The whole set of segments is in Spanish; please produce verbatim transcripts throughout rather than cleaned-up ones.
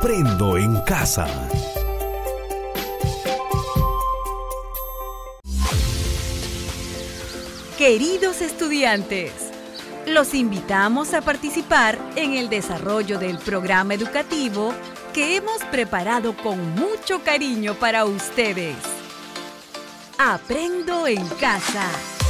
Aprendo en casa. Queridos estudiantes, los invitamos a participar en el desarrollo del programa educativo que hemos preparado con mucho cariño para ustedes. Aprendo en casa.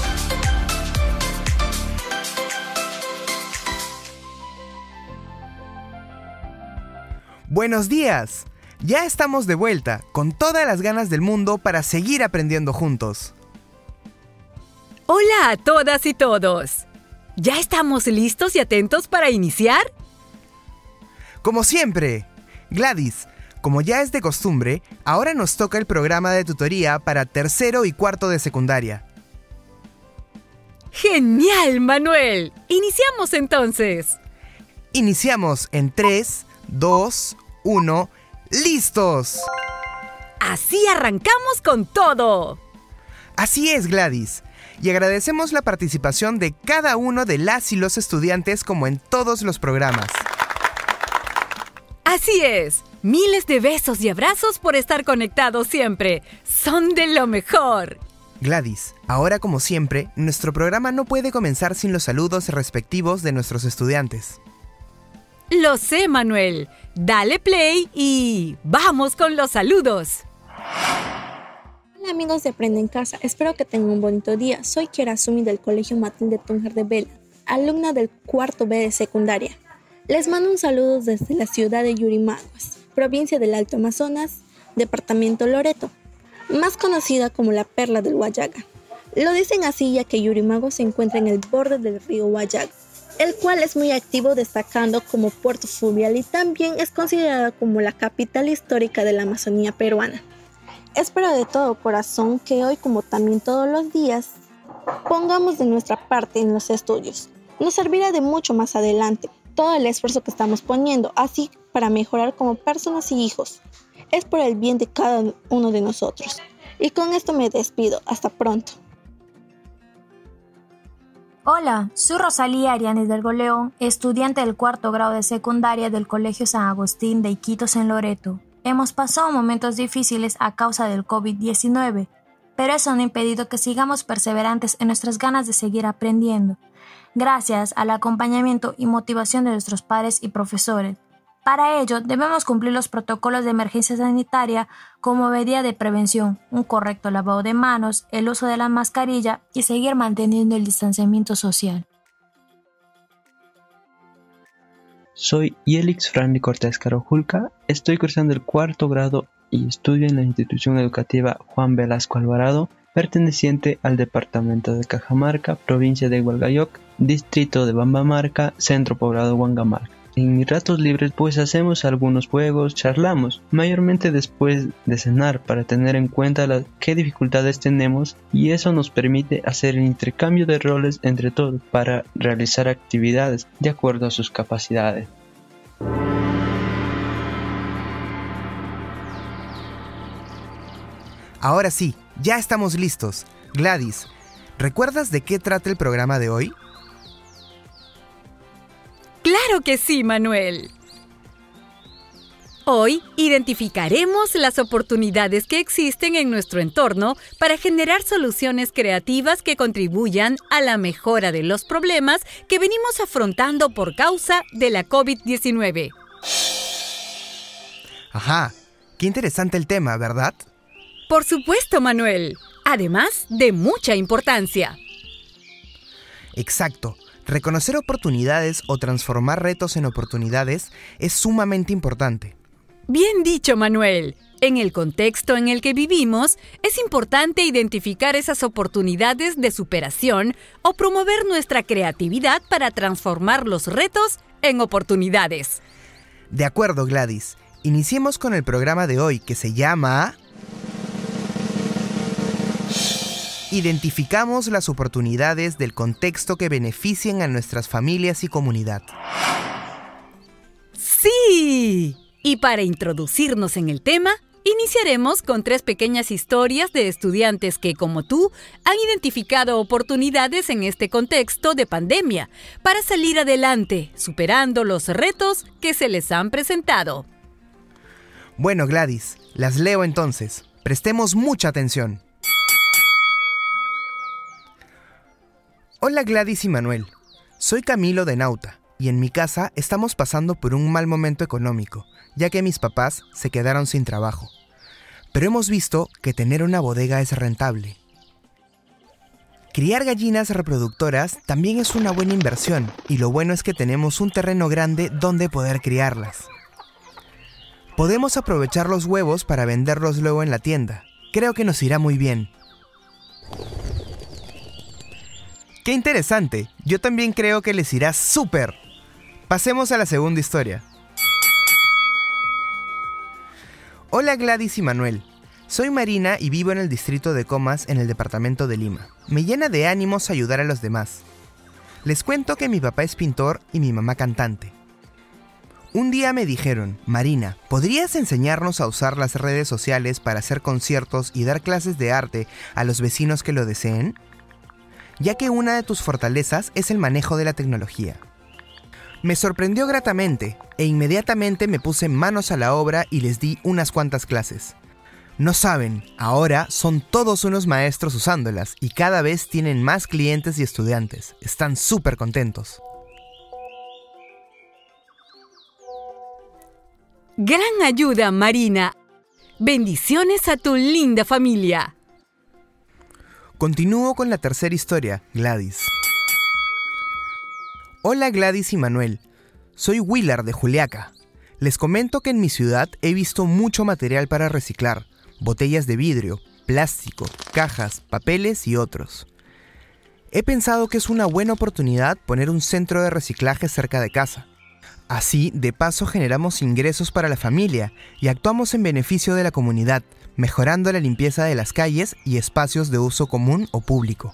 Buenos días. Ya estamos de vuelta, con todas las ganas del mundo para seguir aprendiendo juntos. Hola a todas y todos. ¿Ya estamos listos y atentos para iniciar? Como siempre, Gladys, como ya es de costumbre, ahora nos toca el programa de tutoría para tercero y cuarto de secundaria. ¡Genial, Manuel! Iniciamos entonces. Iniciamos en tres, dos, uno, ¡listos! Así arrancamos con todo. Así es, Gladys. Y agradecemos la participación de cada uno de las y los estudiantes como en todos los programas. Así es. Miles de besos y abrazos por estar conectados siempre. Son de lo mejor. Gladys, ahora como siempre, nuestro programa no puede comenzar sin los saludos respectivos de nuestros estudiantes. Lo sé, Manuel. Dale play y ¡vamos con los saludos! Hola amigos de Aprende en Casa, espero que tengan un bonito día. Soy Kiara Sumi del Colegio Matilde Túnjar de Vela, alumna del cuarto B de secundaria. Les mando un saludo desde la ciudad de Yurimaguas, provincia del Alto Amazonas, departamento Loreto, más conocida como la Perla del Huallaga. Lo dicen así ya que Yurimaguas se encuentra en el borde del río Huallaga, el cual es muy activo, destacando como puerto fluvial y también es considerada como la capital histórica de la Amazonía peruana. Espero de todo corazón que hoy, como también todos los días, pongamos de nuestra parte en los estudios. Nos servirá de mucho más adelante todo el esfuerzo que estamos poniendo, así para mejorar como personas y hijos. Es por el bien de cada uno de nosotros. Y con esto me despido. Hasta pronto. Hola, soy Rosalía Arianes del Goleón, estudiante del cuarto grado de secundaria del Colegio San Agustín de Iquitos en Loreto. Hemos pasado momentos difíciles a causa del COVID diecinueve, pero eso no ha impedido que sigamos perseverantes en nuestras ganas de seguir aprendiendo, gracias al acompañamiento y motivación de nuestros padres y profesores. Para ello, debemos cumplir los protocolos de emergencia sanitaria como medida de prevención, un correcto lavado de manos, el uso de la mascarilla y seguir manteniendo el distanciamiento social. Soy Yelix Franly Cortés Carojulca, estoy cursando el cuarto grado y estudio en la institución educativa Juan Velasco Alvarado, perteneciente al departamento de Cajamarca, provincia de Hualgayoc, distrito de Bambamarca, centro poblado Huangamarca. En mis ratos libres pues hacemos algunos juegos, charlamos, mayormente después de cenar para tener en cuenta las, qué dificultades tenemos y eso nos permite hacer el intercambio de roles entre todos para realizar actividades de acuerdo a sus capacidades. Ahora sí, ya estamos listos. Gladys, ¿recuerdas de qué trata el programa de hoy? ¡Claro que sí, Manuel! Hoy identificaremos las oportunidades que existen en nuestro entorno para generar soluciones creativas que contribuyan a la mejora de los problemas que venimos afrontando por causa de la COVID diecinueve. Ajá, qué interesante el tema, ¿verdad? Por supuesto, Manuel. Además de mucha importancia. Exacto. Reconocer oportunidades o transformar retos en oportunidades es sumamente importante. Bien dicho, Manuel. En el contexto en el que vivimos, es importante identificar esas oportunidades de superación o promover nuestra creatividad para transformar los retos en oportunidades. De acuerdo, Gladys. Iniciemos con el programa de hoy, que se llama... Identificamos las oportunidades del contexto que beneficien a nuestras familias y comunidad. ¡Sí! Y para introducirnos en el tema, iniciaremos con tres pequeñas historias de estudiantes que, como tú, han identificado oportunidades en este contexto de pandemia para salir adelante, superando los retos que se les han presentado. Bueno, Gladys, las leo entonces. Prestemos mucha atención. Hola Gladys y Manuel. Soy Camilo de Nauta y en mi casa estamos pasando por un mal momento económico, ya que mis papás se quedaron sin trabajo. Pero hemos visto que tener una bodega es rentable. Criar gallinas reproductoras también es una buena inversión y lo bueno es que tenemos un terreno grande donde poder criarlas. Podemos aprovechar los huevos para venderlos luego en la tienda. Creo que nos irá muy bien. ¡Qué interesante! Yo también creo que les irá súper. Pasemos a la segunda historia. Hola Gladys y Manuel. Soy Marina y vivo en el distrito de Comas en el departamento de Lima. Me llena de ánimos ayudar a los demás. Les cuento que mi papá es pintor y mi mamá cantante. Un día me dijeron, Marina, ¿podrías enseñarnos a usar las redes sociales para hacer conciertos y dar clases de arte a los vecinos que lo deseen? Ya que una de tus fortalezas es el manejo de la tecnología. Me sorprendió gratamente e inmediatamente me puse manos a la obra y les di unas cuantas clases. No saben, ahora son todos unos maestros usándolas y cada vez tienen más clientes y estudiantes. Están súper contentos. Gran ayuda, Marina. Bendiciones a tu linda familia. Continúo con la tercera historia, Gladys. Hola Gladys y Manuel. Soy Willard de Juliaca. Les comento que en mi ciudad he visto mucho material para reciclar. Botellas de vidrio, plástico, cajas, papeles y otros. He pensado que es una buena oportunidad poner un centro de reciclaje cerca de casa. Así, de paso, generamos ingresos para la familia y actuamos en beneficio de la comunidad, mejorando la limpieza de las calles y espacios de uso común o público.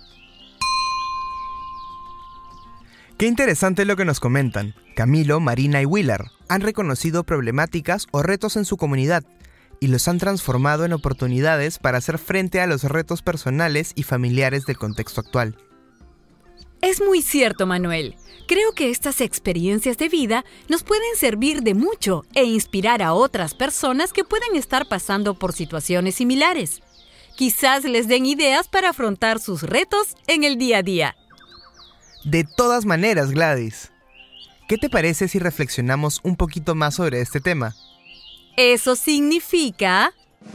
Qué interesante lo que nos comentan. Camilo, Marina y Willard han reconocido problemáticas o retos en su comunidad y los han transformado en oportunidades para hacer frente a los retos personales y familiares del contexto actual. Es muy cierto, Manuel. Creo que estas experiencias de vida nos pueden servir de mucho e inspirar a otras personas que pueden estar pasando por situaciones similares. Quizás les den ideas para afrontar sus retos en el día a día. De todas maneras, Gladys, ¿qué te parece si reflexionamos un poquito más sobre este tema? Eso significa...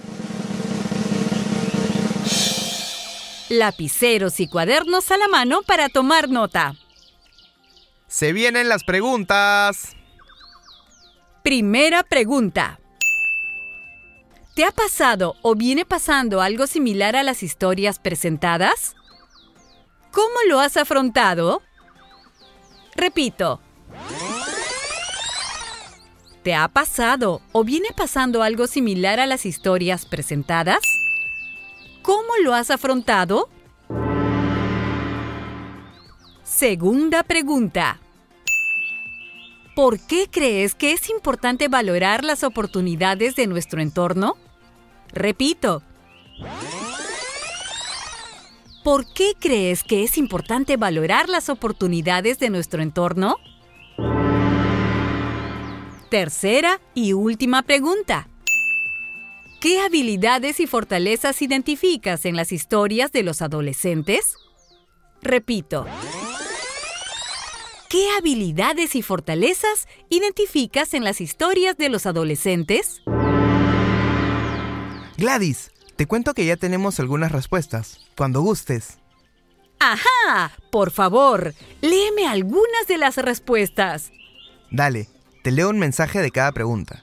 lapiceros y cuadernos a la mano para tomar nota. ¡Se vienen las preguntas! Primera pregunta. ¿Te ha pasado o viene pasando algo similar a las historias presentadas? ¿Cómo lo has afrontado? Repito. ¿Te ha pasado o viene pasando algo similar a las historias presentadas? ¿Cómo lo has afrontado? Segunda pregunta. ¿Por qué crees que es importante valorar las oportunidades de nuestro entorno? Repito. ¿Por qué crees que es importante valorar las oportunidades de nuestro entorno? Tercera y última pregunta. ¿Qué habilidades y fortalezas identificas en las historias de los adolescentes? Repito. ¿Qué habilidades y fortalezas identificas en las historias de los adolescentes? Gladys, te cuento que ya tenemos algunas respuestas. Cuando gustes. ¡Ajá! Por favor, léeme algunas de las respuestas. Dale, te leo un mensaje de cada pregunta.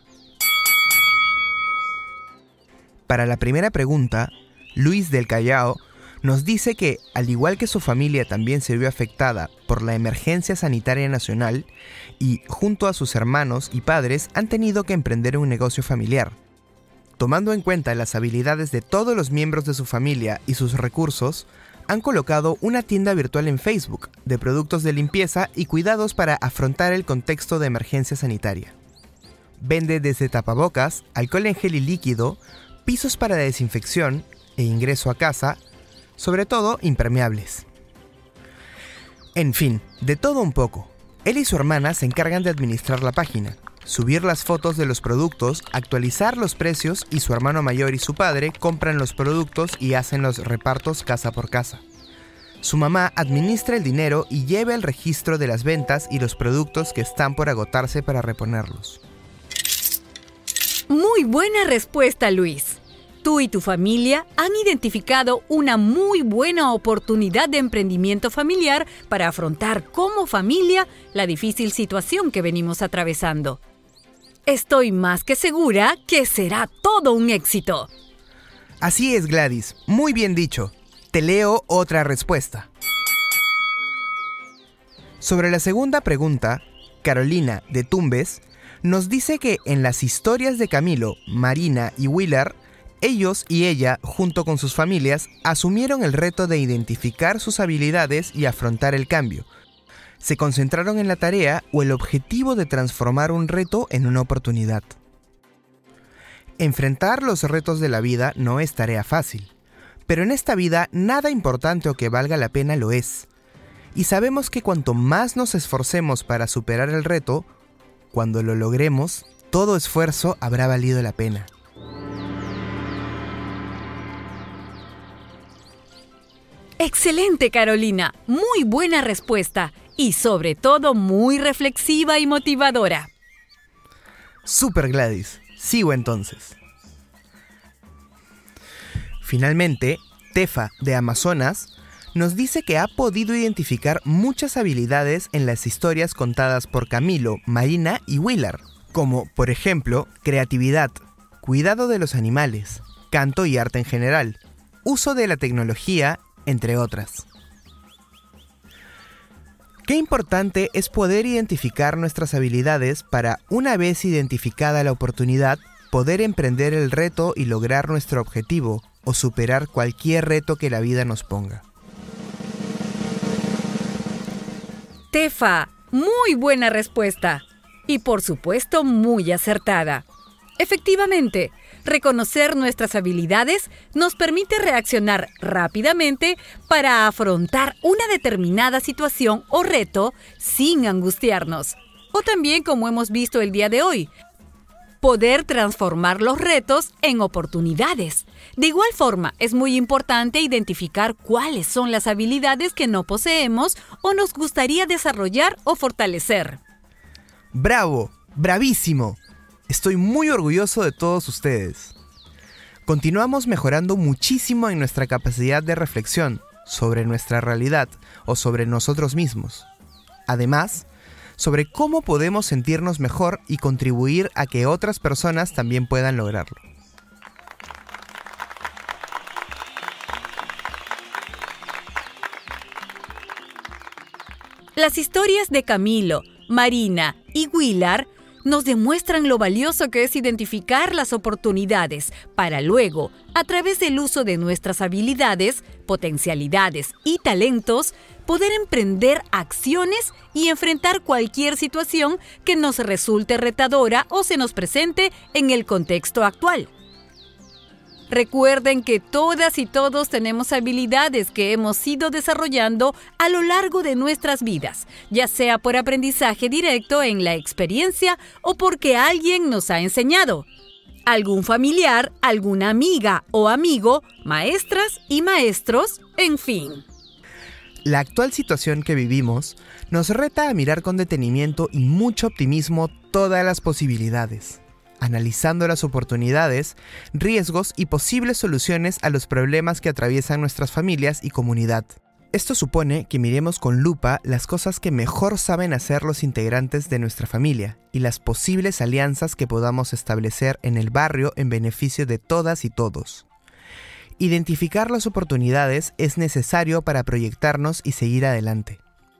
Para la primera pregunta, Luis del Callao nos dice que, al igual que su familia también se vio afectada por la emergencia sanitaria nacional y, junto a sus hermanos y padres, han tenido que emprender un negocio familiar. Tomando en cuenta las habilidades de todos los miembros de su familia y sus recursos, han colocado una tienda virtual en Facebook de productos de limpieza y cuidados para afrontar el contexto de emergencia sanitaria. Vende desde tapabocas, alcohol en gel y líquido, pisos para desinfección e ingreso a casa, sobre todo impermeables. En fin, de todo un poco. Él y su hermana se encargan de administrar la página, subir las fotos de los productos, actualizar los precios y su hermano mayor y su padre compran los productos y hacen los repartos casa por casa. Su mamá administra el dinero y lleva el registro de las ventas y los productos que están por agotarse para reponerlos. Muy buena respuesta, Luis. Tú y tu familia han identificado una muy buena oportunidad de emprendimiento familiar para afrontar como familia la difícil situación que venimos atravesando. Estoy más que segura que será todo un éxito. Así es, Gladys. Muy bien dicho. Te leo otra respuesta. Sobre la segunda pregunta, Carolina de Tumbes nos dice que en las historias de Camilo, Marina y Willard, ellos y ella, junto con sus familias, asumieron el reto de identificar sus habilidades y afrontar el cambio. Se concentraron en la tarea o el objetivo de transformar un reto en una oportunidad. Enfrentar los retos de la vida no es tarea fácil, pero en esta vida nada importante o que valga la pena lo es. Y sabemos que cuanto más nos esforcemos para superar el reto, cuando lo logremos, todo esfuerzo habrá valido la pena. Excelente, Carolina. Muy buena respuesta. Y sobre todo muy reflexiva y motivadora. Super, Gladys. Sigo entonces. Finalmente, Tefa de Amazonas nos dice que ha podido identificar muchas habilidades en las historias contadas por Camilo, Marina y Willard, como, por ejemplo, creatividad, cuidado de los animales, canto y arte en general, uso de la tecnología, entre otras. Qué importante es poder identificar nuestras habilidades para, una vez identificada la oportunidad, poder emprender el reto y lograr nuestro objetivo o superar cualquier reto que la vida nos ponga. Tefa, muy buena respuesta. Y por supuesto, muy acertada. Efectivamente, reconocer nuestras habilidades nos permite reaccionar rápidamente para afrontar una determinada situación o reto sin angustiarnos. O también, como hemos visto el día de hoy, poder transformar los retos en oportunidades. De igual forma, es muy importante identificar cuáles son las habilidades que no poseemos o nos gustaría desarrollar o fortalecer. ¡Bravo! ¡Bravísimo! Estoy muy orgulloso de todos ustedes. Continuamos mejorando muchísimo en nuestra capacidad de reflexión sobre nuestra realidad o sobre nosotros mismos. Además, sobre cómo podemos sentirnos mejor y contribuir a que otras personas también puedan lograrlo. Las historias de Camilo, Marina y Willard nos demuestran lo valioso que es identificar las oportunidades para luego, a través del uso de nuestras habilidades, potencialidades y talentos, poder emprender acciones y enfrentar cualquier situación que nos resulte retadora o se nos presente en el contexto actual. Recuerden que todas y todos tenemos habilidades que hemos ido desarrollando a lo largo de nuestras vidas, ya sea por aprendizaje directo en la experiencia o porque alguien nos ha enseñado. Algún familiar, alguna amiga o amigo, maestras y maestros, en fin. La actual situación que vivimos nos reta a mirar con detenimiento y mucho optimismo todas las posibilidades, analizando las oportunidades, riesgos y posibles soluciones a los problemas que atraviesan nuestras familias y comunidad. Esto supone que miremos con lupa las cosas que mejor saben hacer los integrantes de nuestra familia y las posibles alianzas que podamos establecer en el barrio en beneficio de todas y todos. Identificar las oportunidades es necesario para proyectarnos y seguir adelante.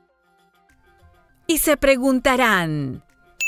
Y se preguntarán,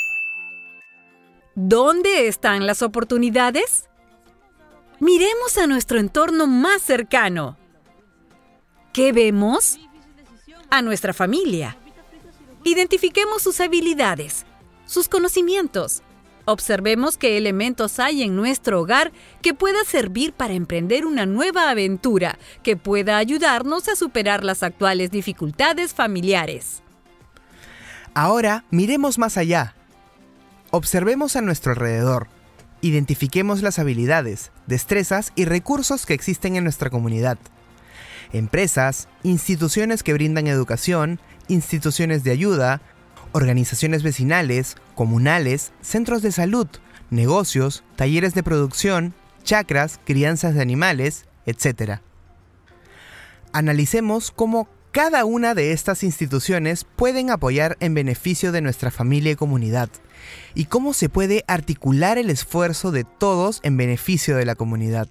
¿dónde están las oportunidades? Miremos a nuestro entorno más cercano. ¿Qué vemos? A nuestra familia. Identifiquemos sus habilidades, sus conocimientos. Observemos qué elementos hay en nuestro hogar que pueda servir para emprender una nueva aventura que pueda ayudarnos a superar las actuales dificultades familiares. Ahora miremos más allá. Observemos a nuestro alrededor. Identifiquemos las habilidades, destrezas y recursos que existen en nuestra comunidad. Empresas, instituciones que brindan educación, instituciones de ayuda, organizaciones vecinales, comunales, centros de salud, negocios, talleres de producción, chacras, crianzas de animales, etcétera. Analicemos cómo cada una de estas instituciones pueden apoyar en beneficio de nuestra familia y comunidad, y cómo se puede articular el esfuerzo de todos en beneficio de la comunidad.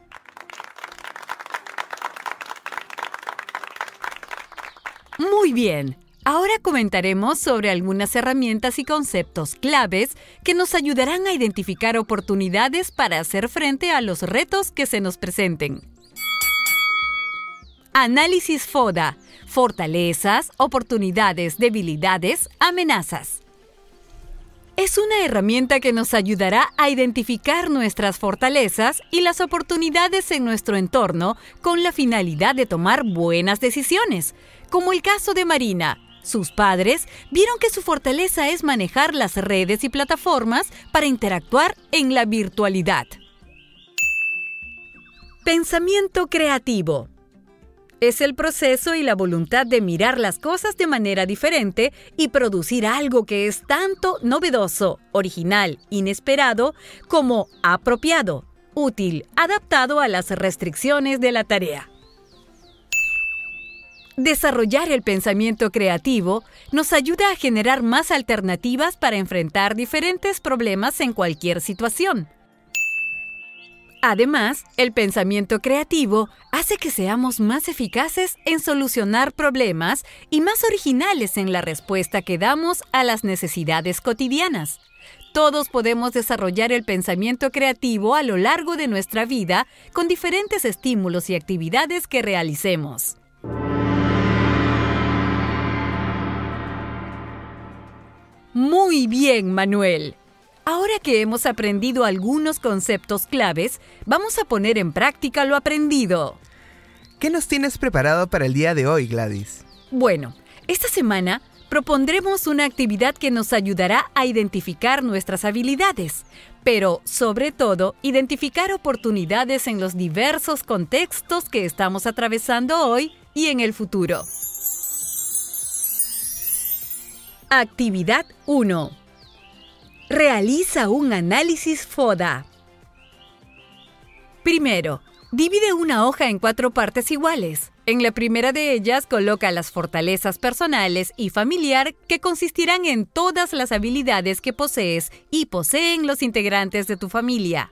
Muy bien, ahora comentaremos sobre algunas herramientas y conceptos claves que nos ayudarán a identificar oportunidades para hacer frente a los retos que se nos presenten. Análisis FODA: fortalezas, oportunidades, debilidades, amenazas. Es una herramienta que nos ayudará a identificar nuestras fortalezas y las oportunidades en nuestro entorno con la finalidad de tomar buenas decisiones, como el caso de Marina. Sus padres vieron que su fortaleza es manejar las redes y plataformas para interactuar en la virtualidad. Pensamiento creativo. Es el proceso y la voluntad de mirar las cosas de manera diferente y producir algo que es tanto novedoso, original, inesperado, como apropiado, útil, adaptado a las restricciones de la tarea. Desarrollar el pensamiento creativo nos ayuda a generar más alternativas para enfrentar diferentes problemas en cualquier situación. Además, el pensamiento creativo hace que seamos más eficaces en solucionar problemas y más originales en la respuesta que damos a las necesidades cotidianas. Todos podemos desarrollar el pensamiento creativo a lo largo de nuestra vida con diferentes estímulos y actividades que realicemos. Muy bien, Manuel. Ahora que hemos aprendido algunos conceptos claves, vamos a poner en práctica lo aprendido. ¿Qué nos tienes preparado para el día de hoy, Gladys? Bueno, esta semana propondremos una actividad que nos ayudará a identificar nuestras habilidades, pero, sobre todo, identificar oportunidades en los diversos contextos que estamos atravesando hoy y en el futuro. Actividad uno. Realiza un análisis FODA. Primero, divide una hoja en cuatro partes iguales. En la primera de ellas, coloca las fortalezas personales y familiar que consistirán en todas las habilidades que posees y poseen los integrantes de tu familia.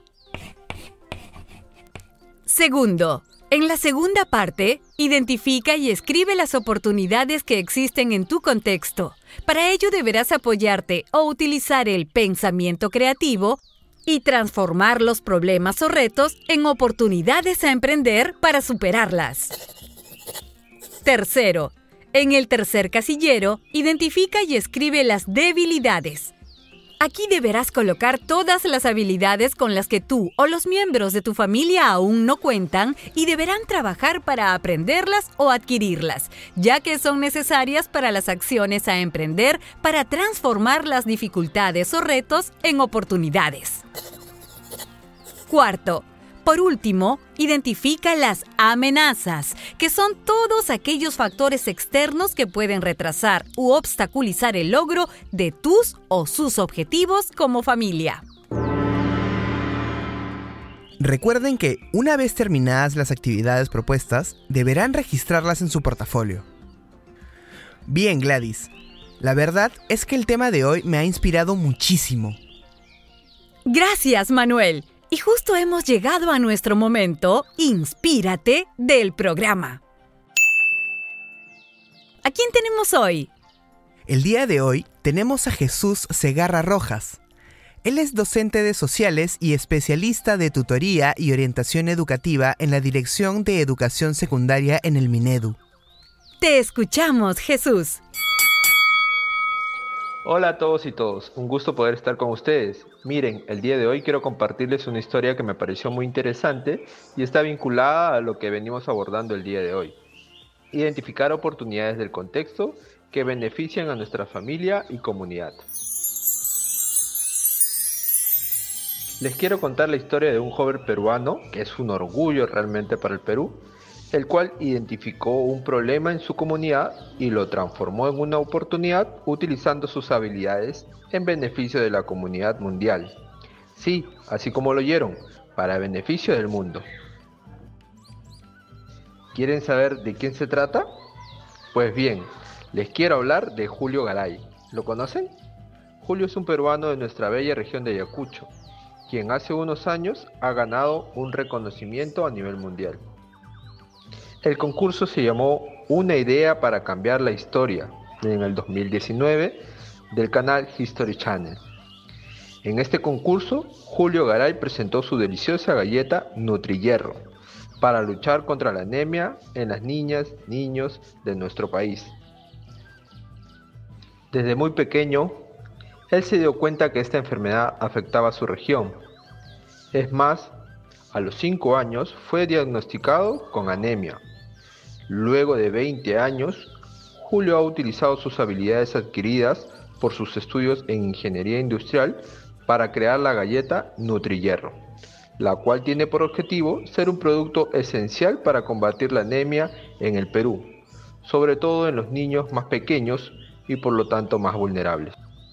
Segundo, en la segunda parte, identifica y escribe las oportunidades que existen en tu contexto. Para ello deberás apoyarte o utilizar el pensamiento creativo y transformar los problemas o retos en oportunidades a emprender para superarlas. Tercero, en el tercer casillero, identifica y escribe las debilidades. Aquí deberás colocar todas las habilidades con las que tú o los miembros de tu familia aún no cuentan y deberán trabajar para aprenderlas o adquirirlas, ya que son necesarias para las acciones a emprender para transformar las dificultades o retos en oportunidades. Cuarto, por último, identifica las amenazas, que son todos aquellos factores externos que pueden retrasar u obstaculizar el logro de tus o sus objetivos como familia. Recuerden que, una vez terminadas las actividades propuestas, deberán registrarlas en su portafolio. Bien, Gladys. La verdad es que el tema de hoy me ha inspirado muchísimo. Gracias, Manuel. Y justo hemos llegado a nuestro momento Inspírate del programa. ¿A quién tenemos hoy? El día de hoy tenemos a Jesús Segarra Rojas. Él es docente de sociales y especialista de tutoría y orientación educativa en la Dirección de Educación Secundaria en el Minedu. Te escuchamos, Jesús. Hola a todos y todos, un gusto poder estar con ustedes. Miren, el día de hoy quiero compartirles una historia que me pareció muy interesante y está vinculada a lo que venimos abordando el día de hoy. Identificar oportunidades del contexto que benefician a nuestra familia y comunidad. Les quiero contar la historia de un joven peruano, que es un orgullo realmente para el Perú, el cual identificó un problema en su comunidad y lo transformó en una oportunidad utilizando sus habilidades en beneficio de la comunidad mundial. Sí, así como lo oyeron, para beneficio del mundo. ¿Quieren saber de quién se trata? Pues bien, les quiero hablar de Julio Garay. ¿Lo conocen? Julio es un peruano de nuestra bella región de Ayacucho, quien hace unos años ha ganado un reconocimiento a nivel mundial. El concurso se llamó Una idea para cambiar la historia, en el dos mil diecinueve, del canal History Channel. En este concurso, Julio Garay presentó su deliciosa galleta Nutrihierro para luchar contra la anemia en las niñas, niños de nuestro país. Desde muy pequeño, él se dio cuenta que esta enfermedad afectaba a su región. Es más, a los cinco años fue diagnosticado con anemia. Luego de veinte años, Julio ha utilizado sus habilidades adquiridas por sus estudios en ingeniería industrial para crear la galleta Nutrihierro, la cual tiene por objetivo ser un producto esencial para combatir la anemia en el Perú, sobre todo en los niños más pequeños y por lo tanto más vulnerables.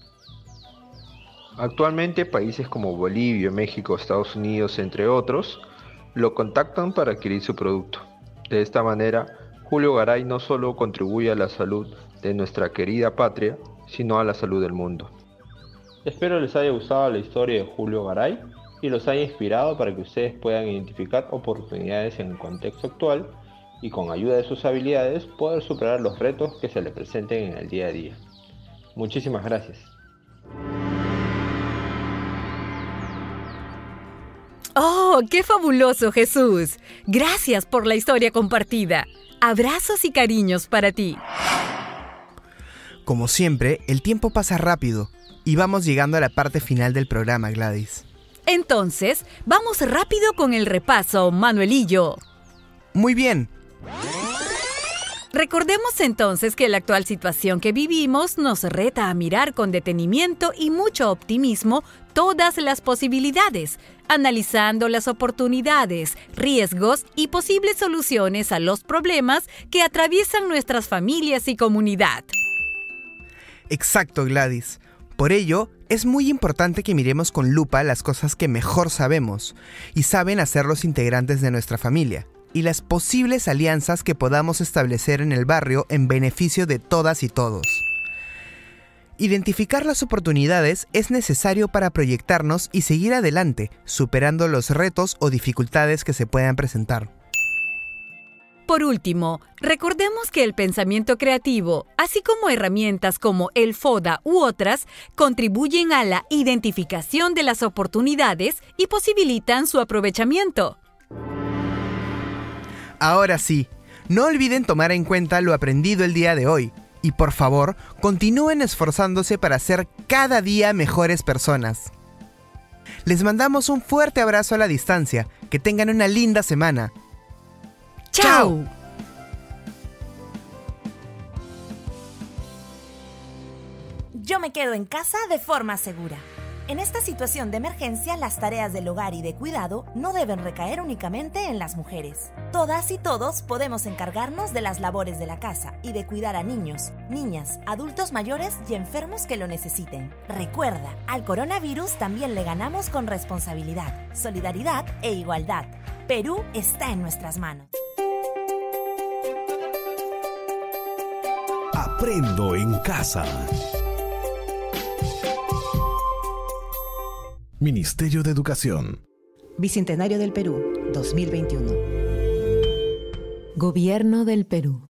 Actualmente países como Bolivia, México, Estados Unidos, entre otros, lo contactan para adquirir su producto. De esta manera, Julio Garay no solo contribuye a la salud de nuestra querida patria, sino a la salud del mundo. Espero les haya gustado la historia de Julio Garay y los haya inspirado para que ustedes puedan identificar oportunidades en el contexto actual y con ayuda de sus habilidades poder superar los retos que se les presenten en el día a día. Muchísimas gracias. ¡Oh, qué fabuloso, Jesús! Gracias por la historia compartida. Abrazos y cariños para ti. Como siempre, el tiempo pasa rápido y vamos llegando a la parte final del programa, Gladys. Entonces, vamos rápido con el repaso, Manuelillo. Muy bien. Recordemos entonces que la actual situación que vivimos nos reta a mirar con detenimiento y mucho optimismo todas las posibilidades, analizando las oportunidades, riesgos y posibles soluciones a los problemas que atraviesan nuestras familias y comunidad. Exacto, Gladys. Por ello, es muy importante que miremos con lupa las cosas que mejor sabemos y saben hacer los integrantes de nuestra familia, y las posibles alianzas que podamos establecer en el barrio en beneficio de todas y todos. Identificar las oportunidades es necesario para proyectarnos y seguir adelante, superando los retos o dificultades que se puedan presentar. Por último, recordemos que el pensamiento creativo, así como herramientas como el FODA u otras, contribuyen a la identificación de las oportunidades y posibilitan su aprovechamiento. Ahora sí, no olviden tomar en cuenta lo aprendido el día de hoy. Y por favor, continúen esforzándose para ser cada día mejores personas. Les mandamos un fuerte abrazo a la distancia. Que tengan una linda semana. ¡Chao! Yo me quedo en casa de forma segura. En esta situación de emergencia, las tareas del hogar y de cuidado no deben recaer únicamente en las mujeres. Todas y todos podemos encargarnos de las labores de la casa y de cuidar a niños, niñas, adultos mayores y enfermos que lo necesiten. Recuerda, al coronavirus también le ganamos con responsabilidad, solidaridad e igualdad. Perú está en nuestras manos. Aprendo en casa. Ministerio de Educación. Bicentenario del Perú, dos mil veintiuno. Gobierno del Perú.